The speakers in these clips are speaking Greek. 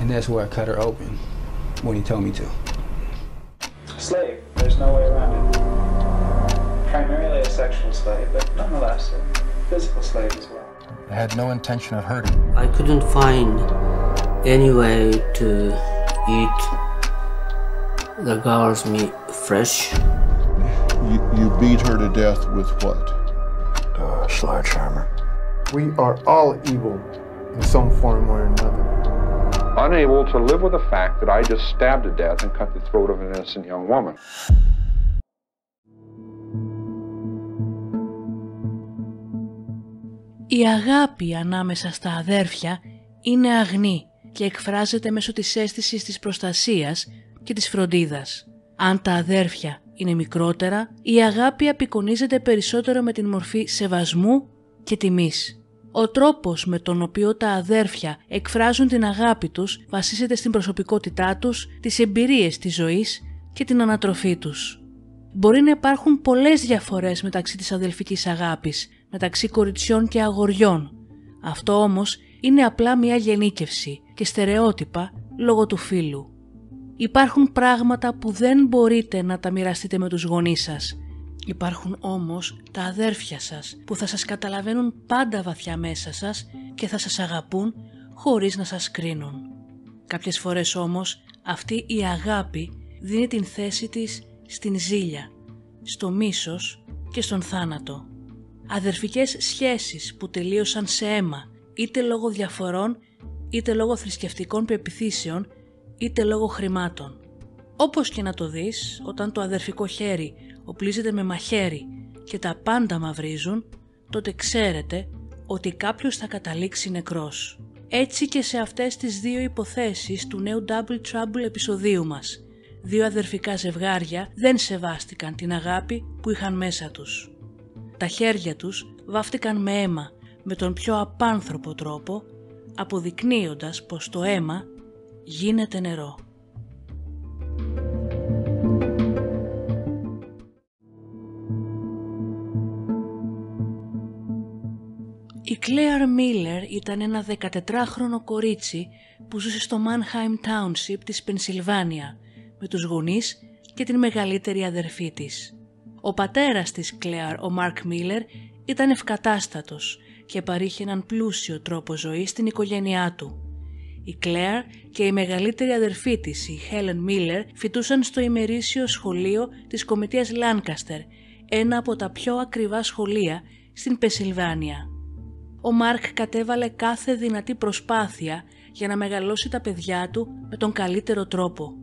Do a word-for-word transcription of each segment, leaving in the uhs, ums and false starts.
And that's where I cut her open when he told me to. Slave, there's no way around it. Primarily a sexual slave, but nonetheless a physical slave as well. I had no intention of hurting. I couldn't find any way to eat the girl's meat fresh. You, you beat her to death with what? Uh, sledgehammer. We are all evil in some form or another. Unable to live with the fact that I just stabbed to death and cut the throat of an innocent young woman. Η αγάπη ανάμεσα στα αδέρφια είναι αγνή και εκφράζεται μέσω της αίσθησης της προστασίας και της φροντίδας. Αν τα αδέρφια είναι μικρότερα, η αγάπη απεικονίζεται περισσότερο με την μορφή σεβασμού και τιμής. Ο τρόπος με τον οποίο τα αδέρφια εκφράζουν την αγάπη τους βασίζεται στην προσωπικότητά τους, τις εμπειρίες της ζωής και την ανατροφή τους. Μπορεί να υπάρχουν πολλές διαφορές μεταξύ της αδελφικής αγάπης, μεταξύ κοριτσιών και αγοριών. Αυτό όμως είναι απλά μια γενίκευση και στερεότυπα λόγω του φύλου. Υπάρχουν πράγματα που δεν μπορείτε να τα μοιραστείτε με τους γονείς σας. Υπάρχουν όμως τα αδέρφια σας που θα σας καταλαβαίνουν πάντα βαθιά μέσα σας και θα σας αγαπούν χωρίς να σας κρίνουν. Κάποιες φορές όμως αυτή η αγάπη δίνει την θέση της στην ζήλια, στο μίσος και στον θάνατο. Αδερφικές σχέσεις που τελείωσαν σε αίμα, είτε λόγω διαφορών, είτε λόγω θρησκευτικών πεποιθήσεων, είτε λόγω χρημάτων. Όπως και να το δεις, όταν το αδερφικό χέρι οπλίζεται με μαχαίρι και τα πάντα μαυρίζουν, τότε ξέρετε ότι κάποιος θα καταλήξει νεκρός. Έτσι και σε αυτές τις δύο υποθέσεις του νέου Double Trouble επεισοδίου μας. Δύο αδερφικά ζευγάρια δεν σεβάστηκαν την αγάπη που είχαν μέσα τους. Τα χέρια τους βάφτηκαν με αίμα με τον πιο απάνθρωπο τρόπο, αποδεικνύοντας πως το αίμα γίνεται νερό. Η Κλέαρ Μίλερ ήταν ένα δεκατετράχρονο κορίτσι που ζούσε στο Mannheim Township της Πενσιλβάνια με τους γονείς και την μεγαλύτερη αδερφή της. Ο πατέρας της Κλέαρ, ο Μάρκ Μίλερ, ήταν ευκατάστατος και παρήχε έναν πλούσιο τρόπο ζωής στην οικογένειά του. Η Κλέαρ και η μεγαλύτερη αδερφή της, η Χέλεν Μίλερ, φοιτούσαν στο ημερήσιο σχολείο της Κομιτείας Λάνκαστερ, ένα από τα πιο ακριβά σχολεία στην Πενσιλβάνια. Ο Μάρκ κατέβαλε κάθε δυνατή προσπάθεια για να μεγαλώσει τα παιδιά του με τον καλύτερο τρόπο.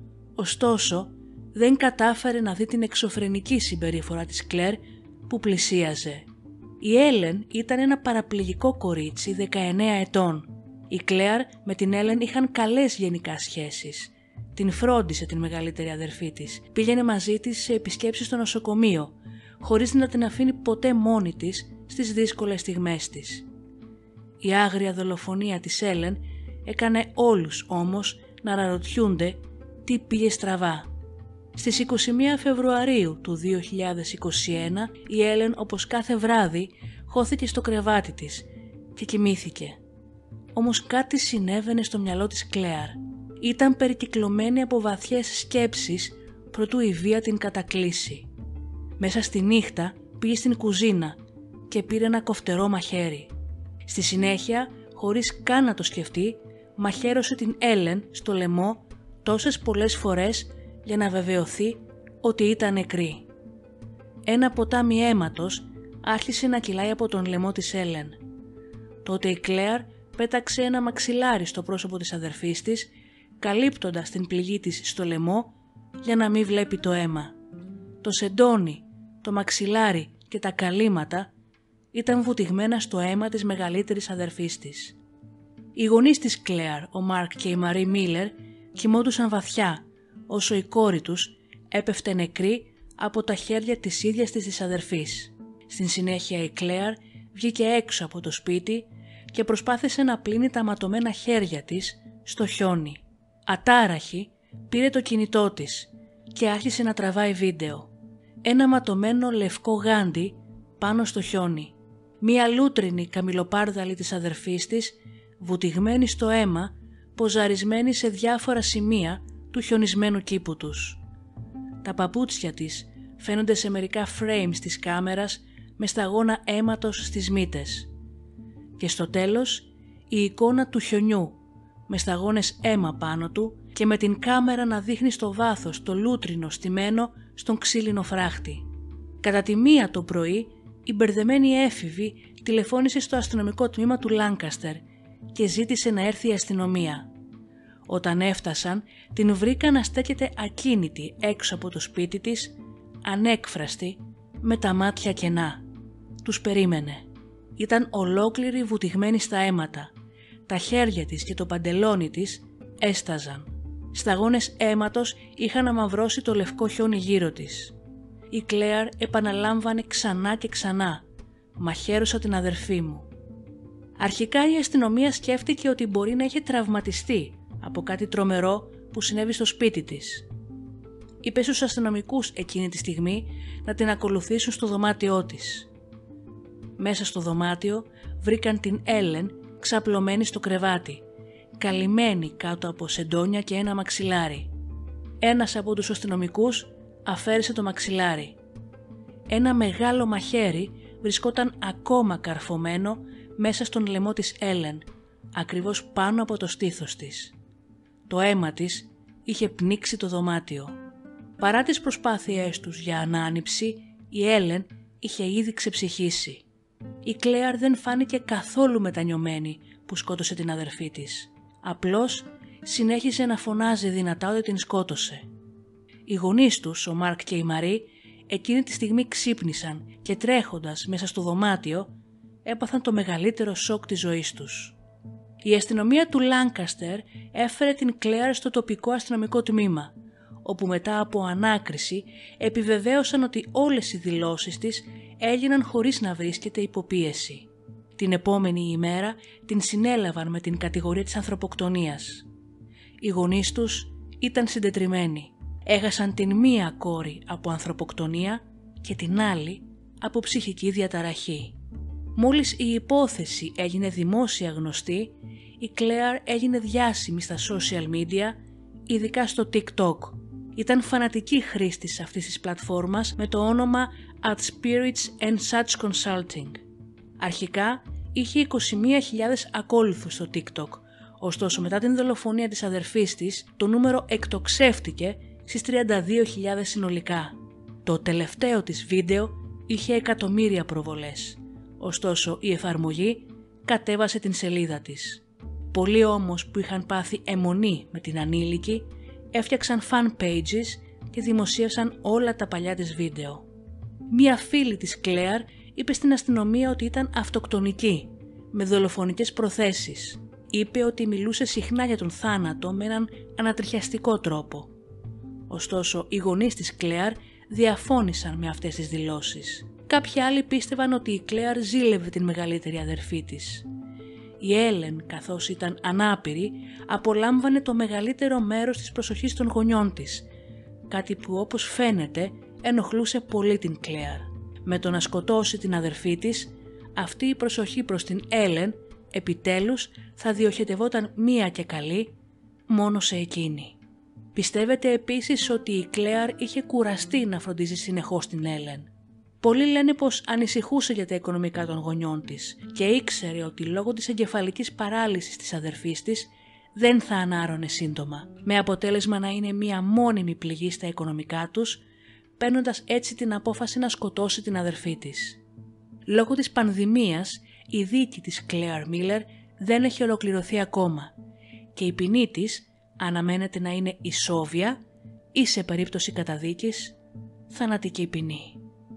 Ωστόσο, δεν κατάφερε να δει την εξωφρενική συμπεριφορά της Κλέρ που πλησίαζε. Η Έλεν ήταν ένα παραπληγικό κορίτσι δεκαεννέα ετών. Η Κλέρ με την Έλεν είχαν καλές γενικά σχέσεις. Την φρόντισε την μεγαλύτερη αδερφή της, πήγαινε μαζί της σε επισκέψεις στο νοσοκομείο, χωρίς να την αφήνει ποτέ μόνη της στις δύσκολες στιγμές της. Η άγρια δολοφονία της Έλεν έκανε όλους όμως να αναρωτιούνται τι πήγε στραβά. Στις είκοσι μία Φεβρουαρίου του δύο χιλιάδες είκοσι ένα η Έλεν, όπως κάθε βράδυ, χώθηκε στο κρεβάτι της και κοιμήθηκε. Όμως κάτι συνέβαινε στο μυαλό της Κλέαρ. Ήταν περικυκλωμένη από βαθιές σκέψεις προτού η βία την κατακλείσει. Μέσα στη νύχτα πήγε στην κουζίνα και πήρε ένα κοφτερό μαχαίρι. Στη συνέχεια, χωρίς καν να το σκεφτεί, μαχαίρωσε την Έλεν στο λαιμό τόσες πολλές φορές για να βεβαιωθεί ότι ήταν νεκρή. Ένα ποτάμι αίματος άρχισε να κυλάει από τον λαιμό της Έλεν. Τότε η Κλέαρ πέταξε ένα μαξιλάρι στο πρόσωπο της αδερφής της, καλύπτοντας την πληγή της στο λαιμό για να μην βλέπει το αίμα. Το σεντόνι, το μαξιλάρι και τα καλύματα ήταν βουτυγμένα στο αίμα της μεγαλύτερης αδερφής της. Οι γονείς της Κλέαρ, ο Μάρκ και η Μαρή Μίλερ, κοιμόντουσαν βαθιά, όσο η κόρη τους έπεφτε νεκρή από τα χέρια της ίδιας της της αδερφής. Στην συνέχεια η Κλέαρ βγήκε έξω από το σπίτι και προσπάθησε να πλύνει τα ματωμένα χέρια της στο χιόνι. Ατάραχη πήρε το κινητό της και άρχισε να τραβάει βίντεο. Ένα ματωμένο λευκό γάντι πάνω στο χιόνι. Μία λούτρινη καμιλοπάρδαλη της αδερφής της, βουτυγμένη στο αίμα ποζαρισμένη σε διάφορα σημεία του χιονισμένου κήπου τους. Τα παπούτσια της φαίνονται σε μερικά frames της κάμερας με σταγόνα αίματος στις μύτες. Και στο τέλος η εικόνα του χιονιού με σταγόνες αίμα πάνω του και με την κάμερα να δείχνει στο βάθος το λούτρινο στημένο στον ξύλινο φράχτη. Κατά τη μία το πρωί η μπερδεμένη έφηβη τηλεφώνησε στο αστυνομικό τμήμα του Λάνκαστερ και ζήτησε να έρθει η αστυνομία. Όταν έφτασαν την βρήκαν να στέκεται ακίνητη έξω από το σπίτι της, ανέκφραστη, με τα μάτια κενά. Τους περίμενε. Ήταν ολόκληρη βουτυγμένη στα αίματα. Τα χέρια της και το παντελόνι της έσταζαν. Σταγόνες αίματος είχαν αμαυρώσει το λευκό χιόνι γύρω της. Η Κλέαρ επαναλάμβανε ξανά και ξανά «Μαχαίρωσα την αδερφή μου». Αρχικά η αστυνομία σκέφτηκε ότι μπορεί να είχε τραυματιστεί από κάτι τρομερό που συνέβη στο σπίτι της. Είπε στους αστυνομικούς εκείνη τη στιγμή να την ακολουθήσουν στο δωμάτιό της. Μέσα στο δωμάτιο βρήκαν την Έλεν ξαπλωμένη στο κρεβάτι, καλυμμένη κάτω από σεντόνια και ένα μαξιλάρι. Ένας από τους αστυνομικούς αφαίρεσε το μαξιλάρι. Ένα μεγάλο μαχαίρι βρισκόταν ακόμα καρφωμένο μέσα στον λαιμό της Έλεν, ακριβώς πάνω από το στήθος της. Το αίμα της είχε πνίξει το δωμάτιο. Παρά τις προσπάθειές τους για ανάνυψη, η Έλεν είχε ήδη ξεψυχήσει. Η Κλέαρ δεν φάνηκε καθόλου μετανιωμένη που σκότωσε την αδερφή της. Απλώς συνέχισε να φωνάζει δυνατά ότι την σκότωσε. Οι γονείς τους, ο Μάρκ και η Μαρή, εκείνη τη στιγμή ξύπνησαν και τρέχοντας μέσα στο δωμάτιο έπαθαν το μεγαλύτερο σοκ της ζωής τους. Η αστυνομία του Λάνκαστερ έφερε την Κλέαρ στο τοπικό αστυνομικό τμήμα, όπου μετά από ανάκριση επιβεβαίωσαν ότι όλες οι δηλώσεις της έγιναν χωρίς να βρίσκεται υποπίεση. Την επόμενη ημέρα την συνέλαβαν με την κατηγορία της ανθρωποκτονίας. Οι γονείς τους ήταν συντετριμμένοι. Έχασαν την μία κόρη από ανθρωποκτονία και την άλλη από ψυχική διαταραχή. Μόλις η υπόθεση έγινε δημόσια γνωστή, η Κλέαρ έγινε διάσημη στα social media, ειδικά στο TikTok. Ήταν φανατική χρήστης αυτής της πλατφόρμας με το όνομα At Spirits and Such Consulting. Αρχικά είχε είκοσι μία χιλιάδες ακόλουθους στο TikTok, ωστόσο μετά την δολοφονία της αδερφής της το νούμερο εκτοξεύτηκε στις τριάντα δύο χιλιάδες συνολικά. Το τελευταίο της βίντεο είχε εκατομμύρια προβολές, ωστόσο η εφαρμογή κατέβασε την σελίδα της. Πολλοί όμως που είχαν πάθει αιμονή με την ανήλικη έφτιαξαν fan pages και δημοσίευσαν όλα τα παλιά της βίντεο. Μία φίλη της Κλέαρ είπε στην αστυνομία ότι ήταν αυτοκτονική, με δολοφονικές προθέσεις. Είπε ότι μιλούσε συχνά για τον θάνατο με έναν ανατριχιαστικό τρόπο. Ωστόσο, οι γονείς της Κλέαρ διαφώνησαν με αυτές τις δηλώσεις. Κάποιοι άλλοι πίστευαν ότι η Κλέαρ ζήλευε την μεγαλύτερη αδερφή της. Η Έλεν, καθώς ήταν ανάπηρη, απολάμβανε το μεγαλύτερο μέρος της προσοχής των γονιών της, κάτι που όπως φαίνεται ενοχλούσε πολύ την Κλέαρ. Με το να σκοτώσει την αδερφή της, αυτή η προσοχή προς την Έλεν επιτέλους θα διοχετευόταν μία και καλή μόνο σε εκείνη. Πιστεύετε επίσης ότι η Κλέαρ είχε κουραστεί να φροντίζει συνεχώς την Έλεν. Πολλοί λένε πως ανησυχούσε για τα οικονομικά των γονιών της και ήξερε ότι λόγω της εγκεφαλικής παράλυσης της αδερφής της δεν θα ανάρρωνε σύντομα, με αποτέλεσμα να είναι μία μόνιμη πληγή στα οικονομικά τους, παίρνοντας έτσι την απόφαση να σκοτώσει την αδερφή της. Λόγω της πανδημίας, η δίκη της Κλέαρ Μίλερ δεν έχει ολοκληρωθεί ακόμα και η ποινή της αναμένεται να είναι ισόβια ή σε περίπτωση καταδίκης θανατική ποινή.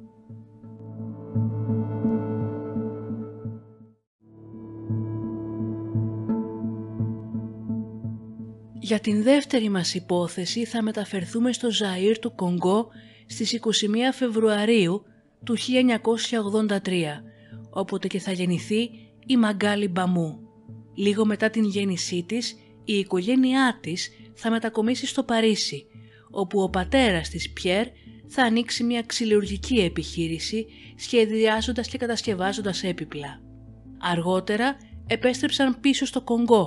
Για την δεύτερη μας υπόθεση θα μεταφερθούμε στο Ζαΐρ του Κονγκό στις είκοσι μία Φεβρουαρίου του χίλια εννιακόσια ογδόντα τρία, όποτε και θα γεννηθεί η Μαγκάλι Μπαμού. Λίγο μετά την γέννησή της, η οικογένειά της θα μετακομίσει στο Παρίσι, όπου ο πατέρας της Πιέρ θα ανοίξει μια ξυλουργική επιχείρηση σχεδιάζοντας και κατασκευάζοντας έπιπλα. Αργότερα επέστρεψαν πίσω στο Κονγκό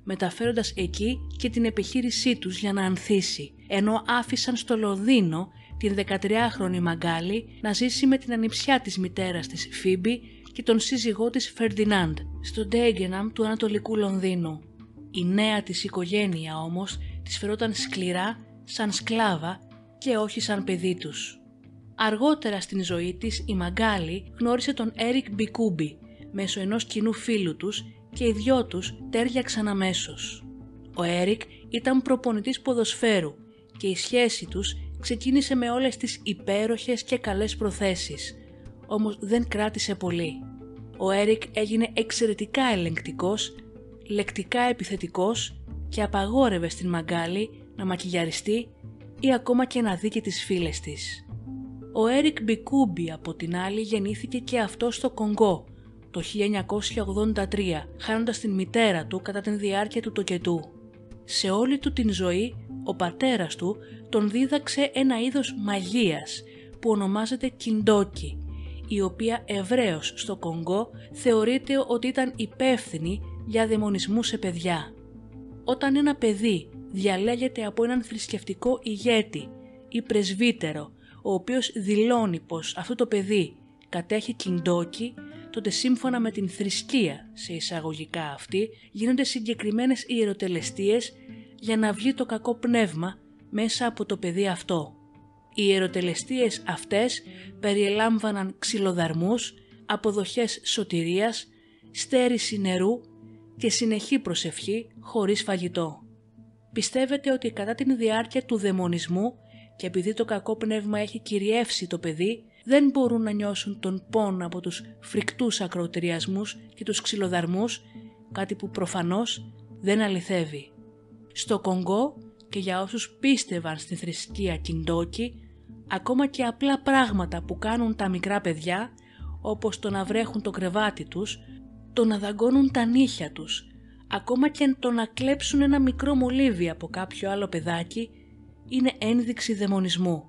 μεταφέροντας εκεί και την επιχείρησή τους για να ανθίσει, ενώ άφησαν στο Λονδίνο την δεκατριάχρονη Μαγκάλη να ζήσει με την ανιψιά της μητέρας της Φίμπη και τον σύζυγό της Φερντινάντ στο Ντέγκεναμ του Ανατολικού Λονδίνου. Η νέα της οικογένεια όμως της φερόταν σκληρά σαν σκλάβα και όχι σαν παιδί τους. Αργότερα στην ζωή της η Μαγκάλη γνώρισε τον Έρικ Μπικούμπι μέσω ενός κοινού φίλου τους και οι δυο τους τέριαξαν αμέσως. Ο Έρικ ήταν προπονητής ποδοσφαίρου και η σχέση τους ξεκίνησε με όλες τις υπέροχες και καλές προθέσεις, όμως δεν κράτησε πολύ. Ο Έρικ έγινε εξαιρετικά ελεγκτικός, λεκτικά επιθετικός και απαγόρευε στην Μαγκάλη να μακιγιαριστεί ή ακόμα και να δει και τις φίλες της. Ο Έρικ Μπικούμπι από την άλλη γεννήθηκε και αυτό στο Κονγκό το χίλια εννιακόσια ογδόντα τρία, χάνοντας την μητέρα του κατά την διάρκεια του τοκετού. Σε όλη του την ζωή ο πατέρας του τον δίδαξε ένα είδος μαγείας που ονομάζεται κιντόκι, η οποία ευρέως στο Κονγκό θεωρείται ότι ήταν υπεύθυνη για δαιμονισμού σε παιδιά. Όταν ένα παιδί διαλέγεται από έναν θρησκευτικό ηγέτη ή πρεσβύτερο, ο οποίος δηλώνει πως αυτό το παιδί κατέχει κιντόκι, τότε σύμφωνα με την θρησκεία σε εισαγωγικά αυτή γίνονται συγκεκριμένες ιεροτελεστίες για να βγει το κακό πνεύμα μέσα από το παιδί αυτό. Οι ιεροτελεστίες αυτές περιελάμβαναν ξυλοδαρμούς, αποδοχές σωτηρίας, στέρηση νερού και συνεχή προσευχή χωρίς φαγητό. Πιστεύετε ότι κατά την διάρκεια του δαιμονισμού και επειδή το κακό πνεύμα έχει κυριεύσει το παιδί, δεν μπορούν να νιώσουν τον πόνο από τους φρικτούς ακροτηριασμούς και τους ξυλοδαρμούς, κάτι που προφανώς δεν αληθεύει. Στο Κονγκό και για όσους πίστευαν στην θρησκεία Κιντόκι, ακόμα και απλά πράγματα που κάνουν τα μικρά παιδιά, όπως το να βρέχουν το κρεβάτι τους, το να δαγκώνουν τα νύχια τους, ακόμα και το να κλέψουν ένα μικρό μολύβι από κάποιο άλλο παιδάκι, είναι ένδειξη δαιμονισμού.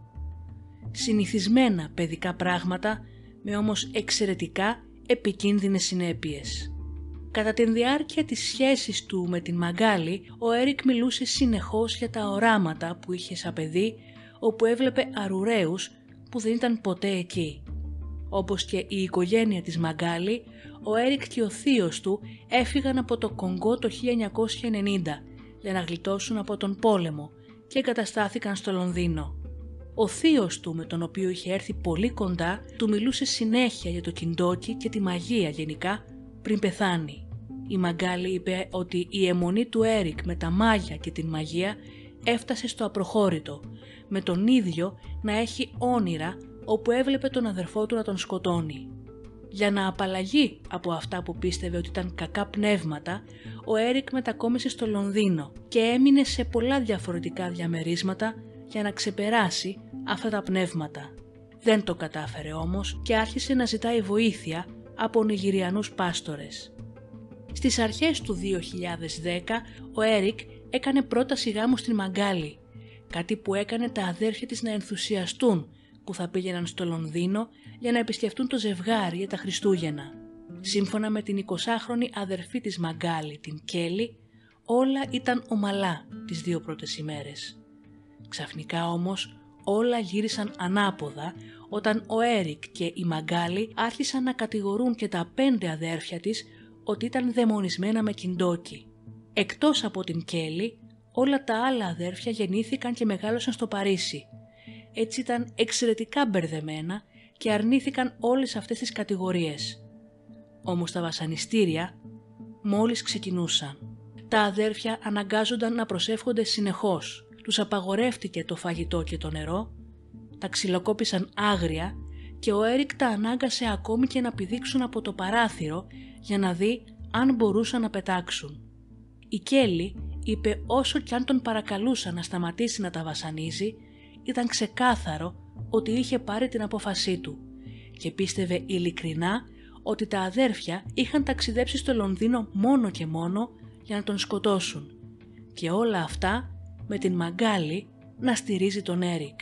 Συνηθισμένα παιδικά πράγματα με όμως εξαιρετικά επικίνδυνες συνέπειες. Κατά τη διάρκεια της σχέσης του με την Μαγκάλη, ο Έρικ μιλούσε συνεχώς για τα οράματα που είχε σαν παιδί, όπου έβλεπε αρουραίους που δεν ήταν ποτέ εκεί. Όπως και η οικογένεια της Μαγκάλη, ο Έρικ και ο θείος του έφυγαν από το Κονγκό το χίλια εννιακόσια ενενήντα για να γλιτώσουν από τον πόλεμο και εγκαταστάθηκαν στο Λονδίνο. Ο θείος του, με τον οποίο είχε έρθει πολύ κοντά, του μιλούσε συνέχεια για το κιντόκι και τη μαγεία γενικά πριν πεθάνει. Η Μαγκάλη είπε ότι η αιμονή του Έρικ με τα μάγια και την μαγεία έφτασε στο απροχώρητο, με τον ίδιο να έχει όνειρα όπου έβλεπε τον αδερφό του να τον σκοτώνει. Για να απαλλαγεί από αυτά που πίστευε ότι ήταν κακά πνεύματα, ο Έρικ μετακόμισε στο Λονδίνο και έμεινε σε πολλά διαφορετικά διαμερίσματα για να ξεπεράσει αυτά τα πνεύματα. Δεν το κατάφερε όμως και άρχισε να ζητάει βοήθεια από Νιγηριανούς πάστορες. Στις αρχές του δύο χιλιάδες δέκα ο Έρικ έκανε πρόταση γάμου στην Μαγκάλη, κάτι που έκανε τα αδέρφια της να ενθουσιαστούν που θα πήγαιναν στο Λονδίνο για να επισκεφτούν το ζευγάρι για τα Χριστούγεννα. Σύμφωνα με την εικοσάχρονη αδερφή της Μαγκάλη, την Κέλη, όλα ήταν ομαλά τις δύο πρώτες ημέρες. Ξαφνικά όμως όλα γύρισαν ανάποδα όταν ο Έρικ και η Μαγκάλη άρχισαν να κατηγορούν και τα πέντε αδέρφια της ότι ήταν δαιμονισμένα με κιντόκι. Εκτός από την Κέλη, όλα τα άλλα αδέρφια γεννήθηκαν και μεγάλωσαν στο Παρίσι. Έτσι ήταν εξαιρετικά μπερδεμένα και αρνήθηκαν όλες αυτές τις κατηγορίες. Όμως τα βασανιστήρια μόλις ξεκινούσαν. Τα αδέρφια αναγκάζονταν να προσεύχονται συνεχώς. Τους απαγορεύτηκε το φαγητό και το νερό, τα ξυλοκόπησαν άγρια και ο Έρικ τα ανάγκασε ακόμη και να πηδήξουν από το παράθυρο για να δει αν μπορούσαν να πετάξουν. Η Κέλη είπε όσο κι αν τον παρακαλούσαν να σταματήσει να τα βασανίζει, ήταν ξεκάθαρο ότι είχε πάρει την απόφασή του και πίστευε ειλικρινά ότι τα αδέρφια είχαν ταξιδέψει στο Λονδίνο μόνο και μόνο για να τον σκοτώσουν και όλα αυτά με την Μαγκάλη να στηρίζει τον Έρικ.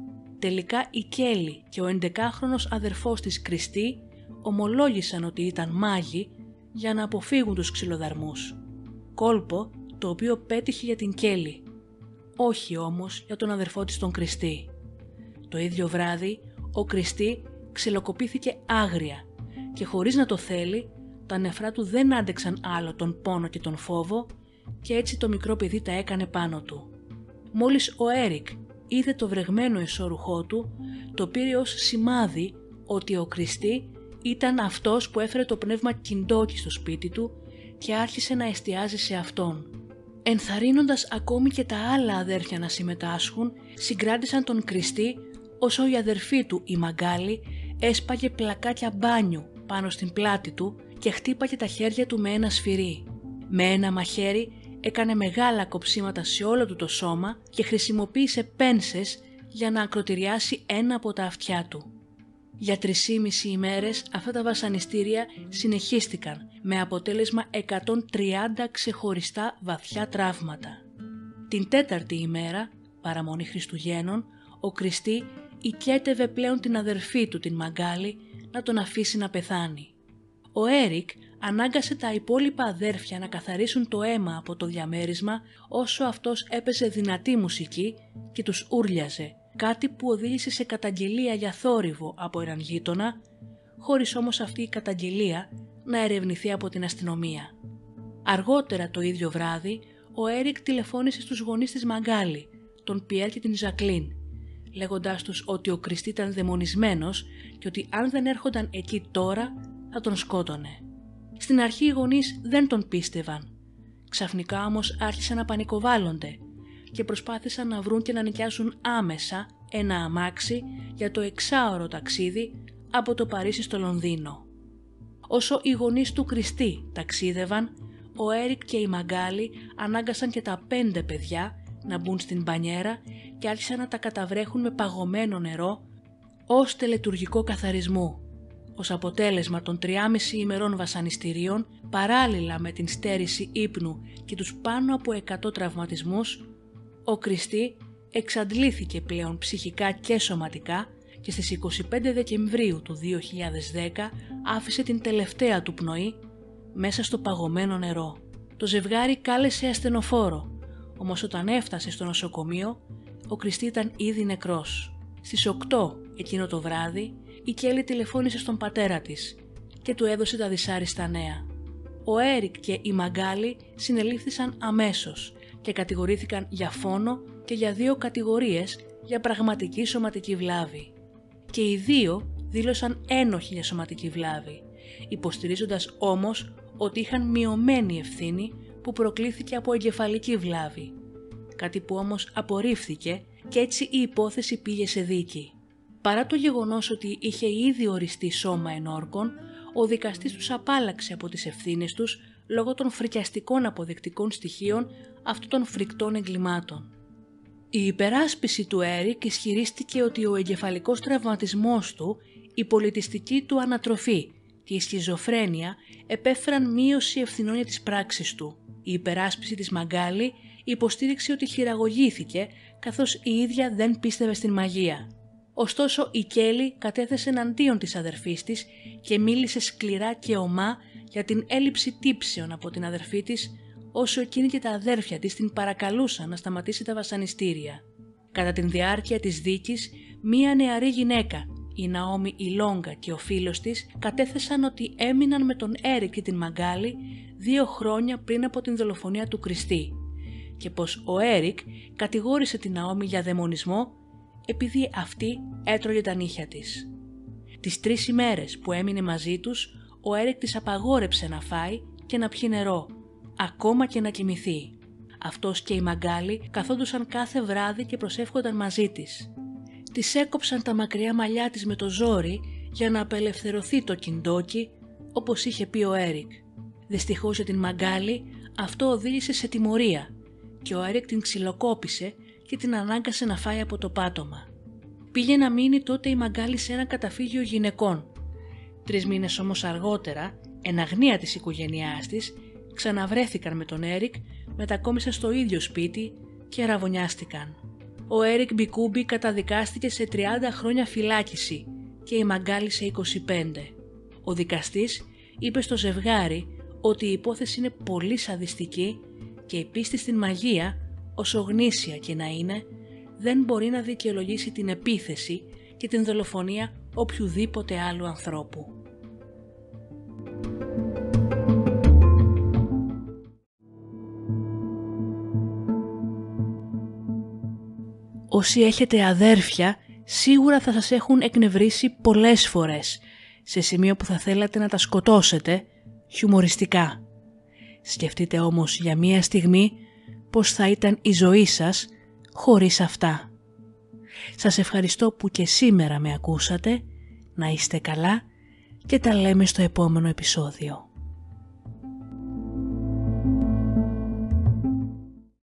Τελικά η Κέλη και ο ενδεκάχρονος αδερφός της Κριστί ομολόγησαν ότι ήταν μάγοι για να αποφύγουν τους ξυλοδαρμούς. κόλπο το οποίο πέτυχε για την Κέλλη, όχι όμως για τον αδερφό της τον Κριστί. Το ίδιο βράδυ ο Κριστί ξυλοκοπήθηκε άγρια και χωρίς να το θέλει τα νεφρά του δεν άντεξαν άλλο τον πόνο και τον φόβο και έτσι το μικρό παιδί τα έκανε πάνω του. Μόλις ο Έρικ είδε το βρεγμένο εσώρουχό του, το πήρε ως σημάδι ότι ο Κριστί ήταν αυτός που έφερε το πνεύμα Κιντόκι στο σπίτι του και άρχισε να εστιάζει σε αυτόν. Ενθαρρύνοντας ακόμη και τα άλλα αδέρφια να συμμετάσχουν, συγκράτησαν τον Κριστί όσο η αδερφή του, η Μαγκάλη, έσπαγε πλακάκια μπάνιου πάνω στην πλάτη του και χτύπαγε τα χέρια του με ένα σφυρί. Με ένα μαχαίρι έκανε μεγάλα κοψίματα σε όλο του το σώμα και χρησιμοποίησε πένσες για να ακροτηριάσει ένα από τα αυτιά του. Για τρισήμιση ημέρες αυτά τα βασανιστήρια συνεχίστηκαν με αποτέλεσμα εκατόν τριάντα ξεχωριστά βαθιά τραύματα. Την τέταρτη ημέρα, παραμονή Χριστουγέννων, ο Κριστί οικέτευε πλέον την αδερφή του την Μαγκάλη να τον αφήσει να πεθάνει. Ο Έρικ ανάγκασε τα υπόλοιπα αδέρφια να καθαρίσουν το αίμα από το διαμέρισμα όσο αυτός έπαιζε δυνατή μουσική και τους ούρλιαζε, κάτι που οδήγησε σε καταγγελία για θόρυβο από έναν γείτονα, χωρίς όμως αυτή η καταγγελία να ερευνηθεί από την αστυνομία. Αργότερα το ίδιο βράδυ, ο Έρικ τηλεφώνησε στους γονείς της Μαγκάλη, τον Πιέρ και την Ζακλίν, λέγοντάς τους ότι ο Κριστί ήταν δαιμονισμένος και ότι αν δεν έρχονταν εκεί τώρα θα τον σκότωνε. Στην αρχή οι γονείς δεν τον πίστευαν. Ξαφνικά όμως άρχισαν να πανικοβάλλονται και προσπάθησαν να βρουν και να νοικιάσουν άμεσα ένα αμάξι για το εξάωρο ταξίδι από το Παρίσι στο Λονδίνο. Όσο οι γονείς του Κριστί ταξίδευαν, ο Έρικ και η Μαγκάλη ανάγκασαν και τα πέντε παιδιά να μπουν στην μπανιέρα και άρχισαν να τα καταβρέχουν με παγωμένο νερό ως τελετουργικό καθαρισμού. Ως αποτέλεσμα των τριάμισι ημερών βασανιστήριων, παράλληλα με την στέρηση ύπνου και τους πάνω από εκατό τραυματισμούς, ο Κριστί εξαντλήθηκε πλέον ψυχικά και σωματικά και στις είκοσι πέντε Δεκεμβρίου του δύο χιλιάδες δέκα άφησε την τελευταία του πνοή μέσα στο παγωμένο νερό. Το ζευγάρι κάλεσε ασθενοφόρο, όμως όταν έφτασε στο νοσοκομείο, ο Κριστί ήταν ήδη νεκρός. Στις οκτώ εκείνο το βράδυ, η Κέλλη τηλεφώνησε στον πατέρα της και του έδωσε τα δυσάρεστα νέα. Ο Έρικ και η Μαγκάλη συνελήφθησαν αμέσως και κατηγορήθηκαν για φόνο και για δύο κατηγορίες για πραγματική σωματική βλάβη. Και οι δύο δήλωσαν ένοχοι για σωματική βλάβη, υποστηρίζοντας όμως ότι είχαν μειωμένη ευθύνη που προκλήθηκε από εγκεφαλική βλάβη, κάτι που όμως απορρίφθηκε και έτσι η υπόθεση πήγε σε δίκη. Παρά το γεγονός ότι είχε ήδη οριστεί σώμα ενόρκων, ο δικαστής τους απάλλαξε από τις ευθύνες τους λόγω των φρικιαστικών αποδεικτικών στοιχείων αυτών των φρικτών εγκλημάτων. Η υπεράσπιση του Έρικ ισχυρίστηκε ότι ο εγκεφαλικός τραυματισμός του, η πολιτιστική του ανατροφή και η σχιζοφρένεια επέφεραν μείωση ευθυνών για τις πράξεις του. Η υπεράσπιση της Μαγκάλη υποστήριξε ότι χειραγωγήθηκε καθώς η ίδια δεν πίστευε στην μαγεία. Ωστόσο η Κέλλη κατέθεσε εναντίον της αδερφής της και μίλησε σκληρά και ομά για την έλλειψη τύψεων από την αδερφή της, όσο εκείνη και τα αδέρφια της την παρακαλούσαν να σταματήσει τα βασανιστήρια. Κατά την διάρκεια της δίκης, μία νεαρή γυναίκα, η Ναόμι Ιλόγκα και ο φίλος της, κατέθεσαν ότι έμειναν με τον Έρικ και την Μαγκάλη δύο χρόνια πριν από την δολοφονία του Κριστί και πως ο Έρικ κατηγόρησε την Ναόμι για δαιμονισμό επειδή αυτή έτρωγε τα νύχια της. Τις τρεις ημέρες που έμεινε μαζί τους, ο Έρικ της απαγόρεψε να φάει και να πιει νερό, ακόμα και να κοιμηθεί. Αυτός και η Μαγκάλη καθόντουσαν κάθε βράδυ και προσεύχονταν μαζί της. Της έκοψαν τα μακριά μαλλιά της με το ζόρι για να απελευθερωθεί το Κιντόκι, όπως είχε πει ο Έρικ. Δυστυχώς για την Μαγκάλη αυτό οδήγησε σε τιμωρία και ο Έρικ την ξυλοκόπησε και την ανάγκασε να φάει από το πάτωμα. Πήγε να μείνει τότε η Μαγκάλη σε ένα καταφύγιο γυναικών. Τρεις μήνες όμως αργότερα, εν αγνία της οικογένειάς της, ξαναβρέθηκαν με τον Έρικ, μετακόμισαν στο ίδιο σπίτι και ραβωνιάστηκαν. Ο Έρικ Μπικούμπι καταδικάστηκε σε τριάντα χρόνια φυλάκιση και η Μαγκάλη σε είκοσι πέντε. Ο δικαστής είπε στο ζευγάρι ότι η υπόθεση είναι πολύ σαδιστική και η πίστη στην μαγεία, όσο γνήσια και να είναι, δεν μπορεί να δικαιολογήσει την επίθεση και την δολοφονία οποιουδήποτε άλλου ανθρώπου. Όσοι έχετε αδέρφια, σίγουρα θα σας έχουν εκνευρίσει πολλές φορές, σε σημείο που θα θέλατε να τα σκοτώσετε, χιουμοριστικά. Σκεφτείτε όμως για μία στιγμή πώς θα ήταν η ζωή σας χωρίς αυτά. Σας ευχαριστώ που και σήμερα με ακούσατε, να είστε καλά και τα λέμε στο επόμενο επεισόδιο.